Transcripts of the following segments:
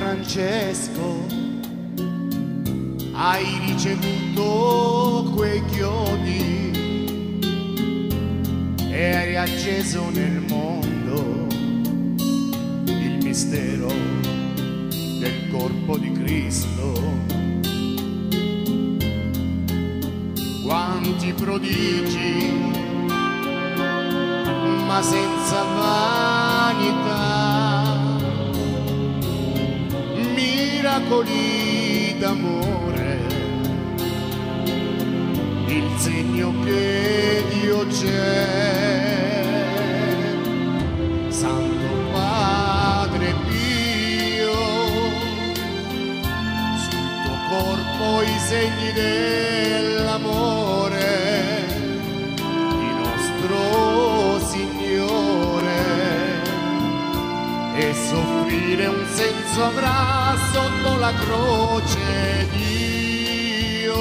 Francesco, hai ricevuto quei chiodi e hai riacceso nel mondo il mistero del corpo di Cristo. Quanti prodigi, ma senza vanità, miracoli d'amore, il segno che Dio c'è. Santo Padre Pio, sul tuo corpo i segni dell'amore di nostro Signore, e soffrire un senso avrà sotto la croce. Dio,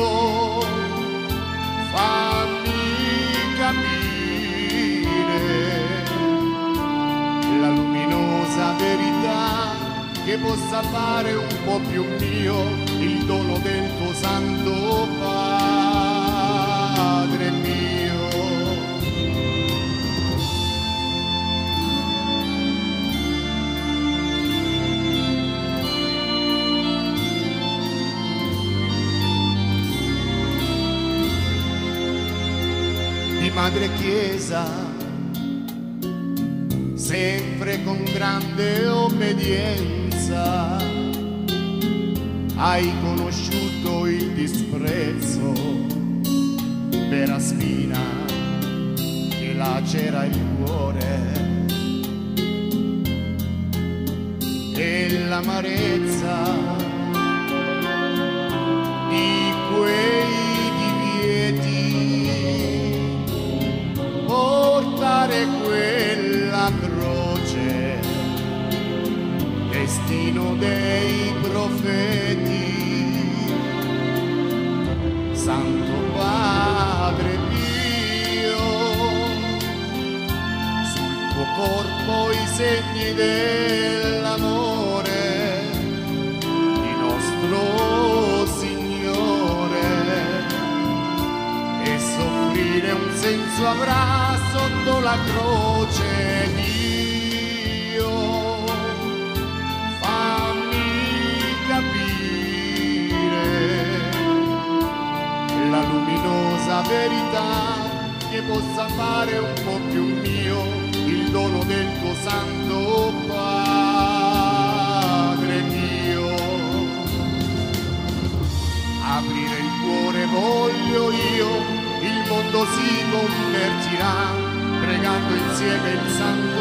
fammi capire la luminosa verità che possa fare un po' più mio il dono del tuo Santo Padre mio. Di Madre Chiesa, sempre con grande obbedienza, hai conosciuto il disprezzo per la spina che lacera il cuore e l'amarezza di quei portare quella croce, destino dei profeti. Santo Padre Pio, sul tuo corpo i segni dell'amore di nostro Signore, e soffrire un senso avrà sotto la croce. Dio, fammi capire la luminosa verità che possa fare un po' più mio il dono del tuo Santo Padre mio. Aprire il cuore voglio io, il mondo si convertirà, pregando insieme il Santo